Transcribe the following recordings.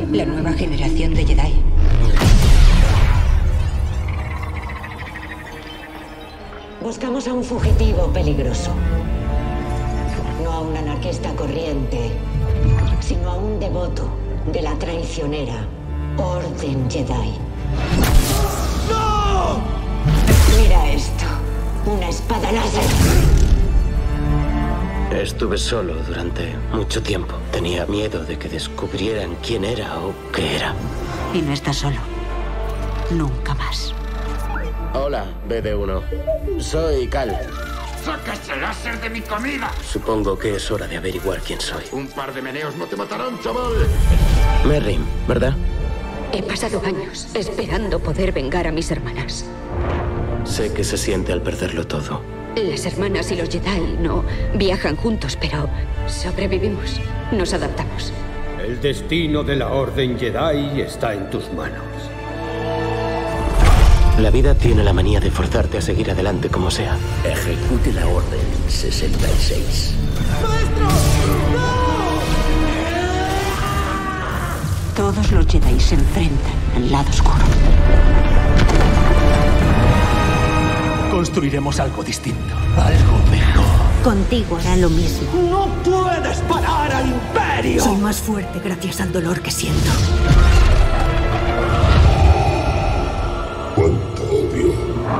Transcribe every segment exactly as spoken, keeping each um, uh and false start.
La nueva generación de Jedi. Buscamos a un fugitivo peligroso. No a un anarquista corriente, sino a un devoto de la traicionera Orden Jedi. ¡No! Mira esto. Una espada láser. Estuve solo durante mucho tiempo. Tenía miedo de que descubrieran quién era o qué era. Y no estás solo. Nunca más. Hola, B D uno. Soy Cal. ¡Saca ese láser de mi comida! Supongo que es hora de averiguar quién soy. Un par de meneos no te matarán, chaval. Merrin, ¿verdad? He pasado años esperando poder vengar a mis hermanas. Sé que se siente al perderlo todo. Las hermanas y los Jedi no viajan juntos, pero sobrevivimos. Nos adaptamos. El destino de la Orden Jedi está en tus manos. La vida tiene la manía de forzarte a seguir adelante como sea. Ejecute la Orden sesenta y seis. ¡Maestro! ¡No! Todos los Jedi se enfrentan al lado oscuro. Construiremos algo distinto, algo mejor. Contigo hará lo mismo. ¡No puedes parar al Imperio! Soy más fuerte gracias al dolor que siento. ¿Cuánto odio?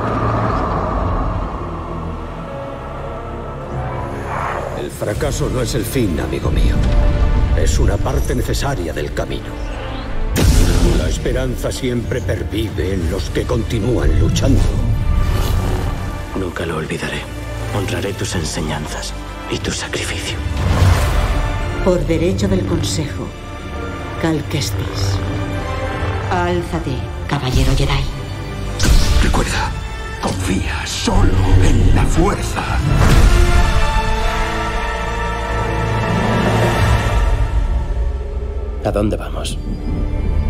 El fracaso no es el fin, amigo mío. Es una parte necesaria del camino. La esperanza siempre pervive en los que continúan luchando. Nunca lo olvidaré. Honraré tus enseñanzas y tu sacrificio. Por derecho del Consejo, Cal Kestis. Álzate, caballero Jedi. Recuerda, confía solo en la fuerza. ¿A dónde vamos?